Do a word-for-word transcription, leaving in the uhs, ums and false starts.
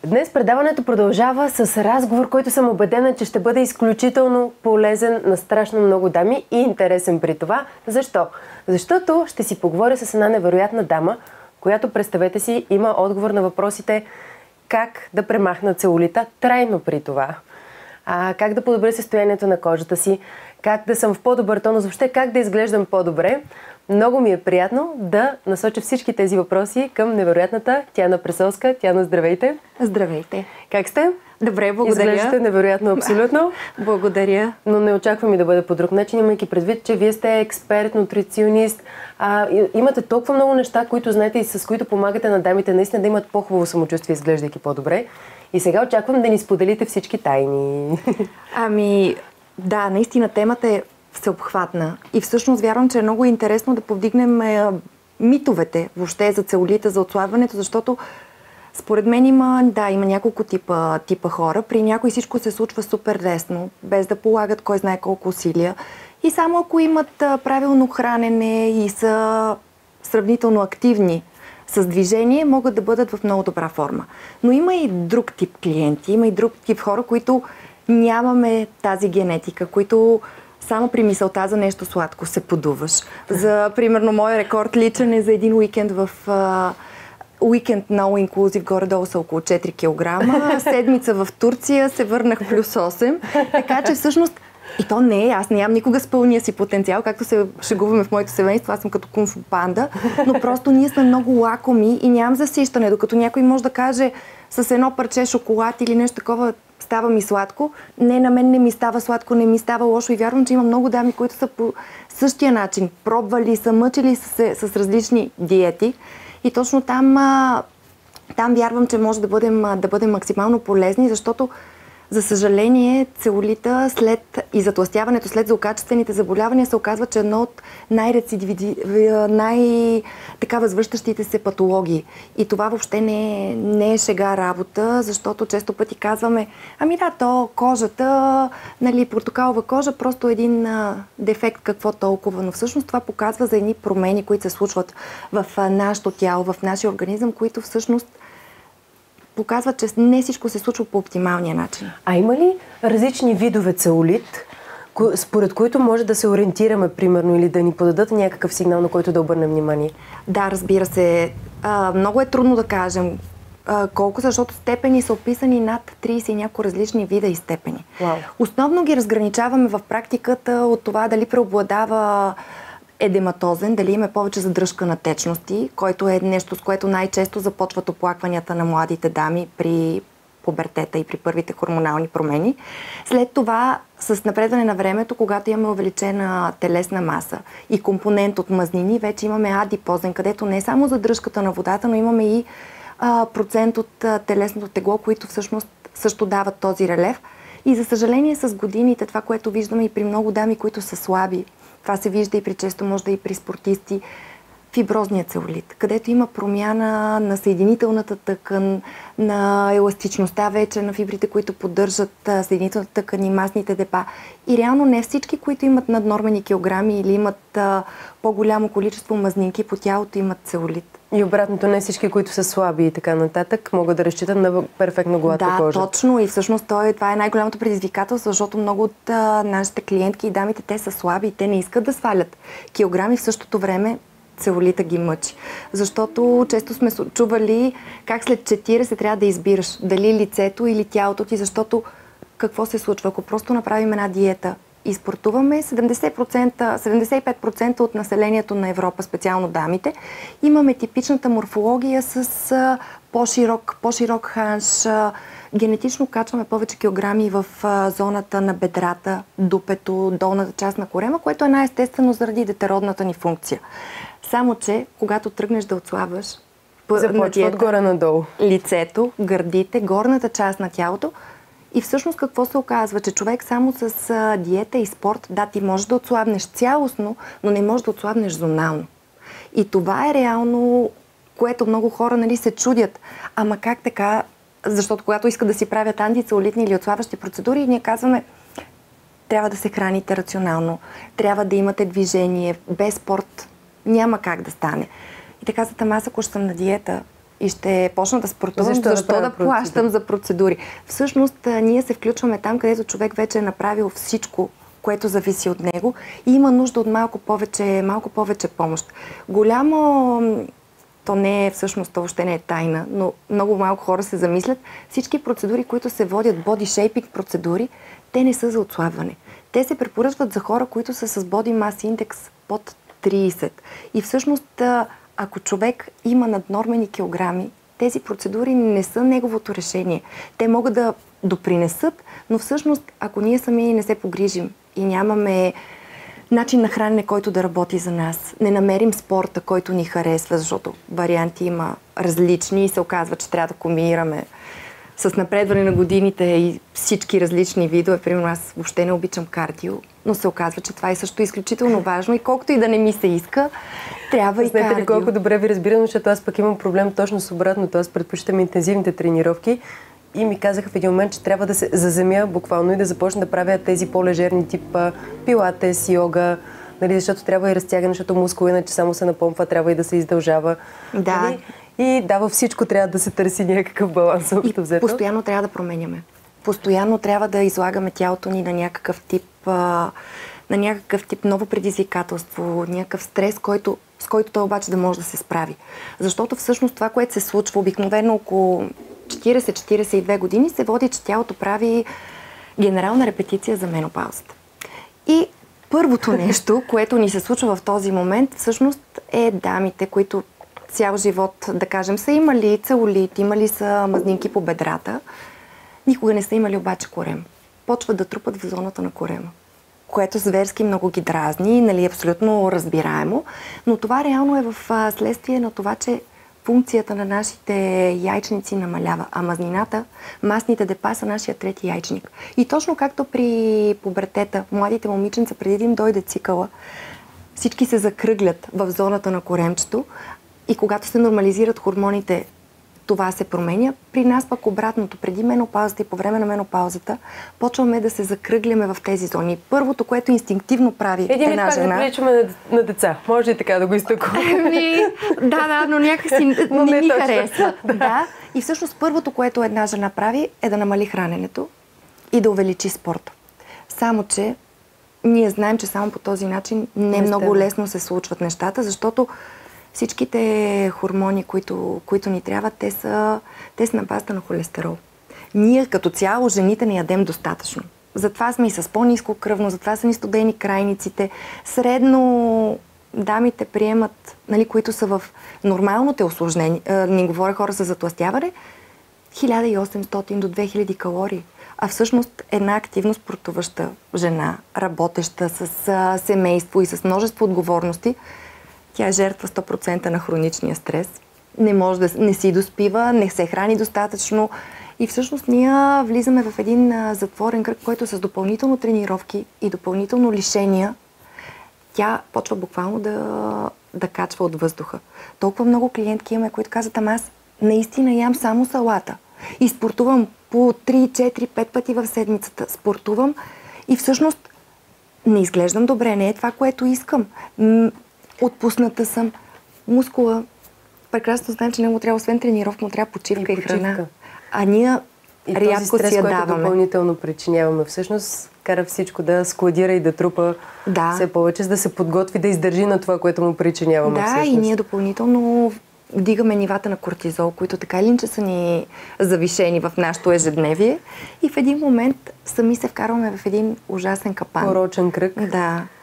Днес предаването продължава с разговор, който съм убедена, че ще бъде изключително полезен на страшно много дами и интересен при това. Защо? Защото ще си поговоря с една невероятна дама, която, представете си, има отговор на въпросите как да премахна целулита трайно при това, а, как да подобря състоянието на кожата си, как да съм в по-добър тонус, въобще как да изглеждам по-добре. Много ми е приятно да насоча всички тези въпроси към невероятната Тяна Пресолска. Тяна, здравейте! Здравейте! Как сте? Добре, благодаря. Изглеждате невероятно, абсолютно. Благодаря. Но не очаквам и да бъде по друг начин, имайки предвид, че вие сте експерт, нутриционист. А, имате толкова много неща, които знаете и с които помагате на дамите наистина да имат по-хубаво самочувствие, изглеждайки по-добре. И сега очаквам да ни споделите всички тайни. Ами, да, наистина темата е всеобхватна. И всъщност вярвам, че е много интересно да повдигнем е, митовете въобще за целулита, за отслабването, защото според мен има, да, има няколко типа, типа хора. При някои всичко се случва супер лесно, без да полагат кой знае колко усилия. И само ако имат а, правилно хранене и са сравнително активни с движение, могат да бъдат в много добра форма. Но има и друг тип клиенти, има и друг тип хора, които нямаме тази генетика, които само при мисълта за нещо сладко се подуваш. За, примерно, мой рекорд личен е за един уикенд в... А, уикенд на All Inclusive, горе-долу са около четири килограма. Седмица в Турция се върнах плюс осем. Така че всъщност, и то не е, аз нямам никога с пълния си потенциал, както се шегуваме в моето семейство, аз съм като кунг-фу панда, но просто ние сме много лакоми и нямам засищане, докато някой може да каже с едно парче шоколад или нещо такова, става ми сладко. Не, на мен не ми става сладко, не ми става лошо и вярвам, че има много дами, които са по същия начин. Пробвали са, мъчили са с различни диети. И точно там, там вярвам, че може да бъдем, да бъдем максимално полезни, защото, за съжаление, целулита след и затлъстяването след злокачествените заболявания се оказва, че едно от най-рецидивиди, най-така възвръщащите се патологии. И това въобще не е, не е шега работа, защото често пъти казваме, ами да, то кожата, нали, портокалова кожа, просто един а, дефект, какво толкова. Но всъщност това показва за едни промени, които се случват в а, нашето тяло, в нашия организъм, които всъщност показва, че не всичко се случва по оптималния начин. А има ли различни видове целулит, според които може да се ориентираме, примерно, или да ни подадат някакъв сигнал, на който да обърнем внимание? Да, разбира се. А, много е трудно да кажем а, колко, защото степени са описани над трийсет и няколко различни вида и степени. Wow. Основно ги разграничаваме в практиката от това дали преобладава едематозен, дали има повече задръжка на течности, който е нещо, с което най-често започват оплакванията на младите дами при пубертета и при първите хормонални промени. След това, с напредване на времето, когато имаме увеличена телесна маса и компонент от мазнини, вече имаме адипозен, където не е само задръжката на водата, но имаме и а, процент от а, телесното тегло, които всъщност също дават този релеф. И за съжаление с годините, това, което виждаме и при много дами, които са слаби, това се вижда и при често може да и при спортисти, фиброзния целулит, където има промяна на съединителната тъкан, на еластичността вече на фибрите, които поддържат съединителната тъкан и масните депа. И реално не всички, които имат наднормени килограми или имат а, по-голямо количество мазнинки по тялото, имат целулит. И обратното, не всички, които са слаби и така нататък, могат да разчитат на перфектно гладка да, кожа. Да, точно. И всъщност той, това е най-голямото предизвикателство, защото много от а, нашите клиентки и дамите, те са слаби и те не искат да свалят килограми, в същото време целулита ги мъчи. Защото често сме чували как след четирийсет трябва да избираш дали лицето или тялото ти, защото какво се случва? Ако просто направим една диета и спортуваме, седемдесет процента, седемдесет и пет процента от населението на Европа, специално дамите, имаме типичната морфология с а, по-широк, по-широк ханш, а, генетично качваме повече килограми в а, зоната на бедрата, дупето, долната част на корема, което е най-естествено заради детеродната ни функция. Само че, когато тръгнеш да отслабваш, започва отгоре надолу. Лицето, гърдите, горната част на тялото. И всъщност какво се оказва? Че човек само с а, диета и спорт, да, ти можеш да отслабнеш цялостно, но не можеш да отслабнеш зонално. И това е реално, което много хора, нали, се чудят. Ама как така? Защото когато искат да си правят антицелулитни или отслабващи процедури, ние казваме, трябва да се храните рационално, трябва да имате движение, без спорт няма как да стане. И така, за аз, ако ще съм на диета и ще почна да спортувам, защо, защо да, да плащам за процедури. Всъщност, ние се включваме там, където човек вече е направил всичко, което зависи от него и има нужда от малко повече, малко повече помощ. Голямо, то не е всъщност, то въобще не е тайна, но много малко хора се замислят, всички процедури, които се водят, body shaping процедури, те не са за отслабване. Те се препоръчват за хора, които са с body mass index под трийсет. И всъщност, ако човек има наднормени килограми, тези процедури не са неговото решение. Те могат да допринесат, но всъщност, ако ние сами не се погрижим и нямаме начин на хранене, който да работи за нас, не намерим спорта, който ни харесва, защото варианти има различни и се оказва, че трябва да комбинираме с напредване на годините и всички различни видове. Примерно аз въобще не обичам кардио, но се оказва, че това е също изключително важно и колкото и да не ми се иска, трябва и кардио. Знаете ли колко добре ви разбирам, защото аз пък имам проблем точно с обратното. Аз предпочитам интензивните тренировки и ми казаха в един момент, че трябва да се заземя буквално и да започна да правя тези по-лежерни тип пилатес, йога, нали, защото трябва и разтягане, защото мускул иначе само се напомпва, трябва и да се издължава. Да. Нали? И да, във всичко трябва да се търси някакъв баланс. И постоянно трябва да променяме. Постоянно трябва да излагаме тялото ни на някакъв тип, а, на някакъв тип ново предизвикателство, някакъв стрес, който, с който той обаче да може да се справи. Защото всъщност това, което се случва обикновено около четирийсет до четирийсет и две години, се води, че тялото прави генерална репетиция за менопаузата. И първото нещо, което ни се случва в този момент, всъщност е дамите, които цял живот, да кажем, са имали целулит, имали са мазнинки по бедрата, никога не са имали обаче корем. Почват да трупат в зоната на корема, което зверски много ги дразни, нали, абсолютно разбираемо, но това реално е в следствие на това, че функцията на нашите яйчници намалява, а мазнината, масните депа са нашия трети яйчник. И точно както при пубертета, младите момиченца, преди да им дойде цикъла, всички се закръглят в зоната на коремчето и когато се нормализират хормоните, това се променя. При нас пък обратното, преди менопаузата и по време на менопаузата, почваме да се закръгляме в тези зони. Първото, което инстинктивно прави Един една жена... Един да приличаме на, на деца. Може и така да го изтъкваме. Ами, да, да, но някакси но не не ми точно. харесва. Да. да. И всъщност първото, което една жена прави, е да намали храненето и да увеличи спорта. Само, че ние знаем, че само по този начин не, не много лесно се случват нещата, защото всичките хормони, които, които ни трябват, те са, те са на базата на холестерол. Ние като цяло, жените, не ядем достатъчно. Затова сме и с по-ниско кръвно, затова са ни студени крайниците. Средно дамите приемат, нали, които са в нормалното усложнение, не говоря хора за затлъстяване, хиляда и осемстотин до две хиляди калории. А всъщност една активно спортуваща жена, работеща с а, семейство и с множество отговорности, тя е жертва сто процента на хроничния стрес. Не може да не си доспива, не се храни достатъчно. И всъщност ние влизаме в един а, затворен кръг, който с допълнително тренировки и допълнително лишения, тя почва буквално да, да качва от въздуха. Толкова много клиентки имаме, които казват, ама аз наистина ям само салата. И спортувам по три, четири, пет пъти в седмицата. Спортувам и всъщност не изглеждам добре, не е това, което искам. Отпусната съм. Мускула, прекрасно знаем, че не му трябва, освен тренировка, му трябва почивка и, и храна. А ние и рядко този стрес, си я който даваме. Допълнително причиняваме, всъщност кара всичко да складира и да трупа да. все повече, за да се подготви да издържи на това, което му причиняваме. Да, всъщност. И ние допълнително вдигаме нивата на кортизол, които така или иначе са ни завишени в нашето ежедневие. И в един момент сами се вкарваме в един ужасен капан. Порочен кръг. Да.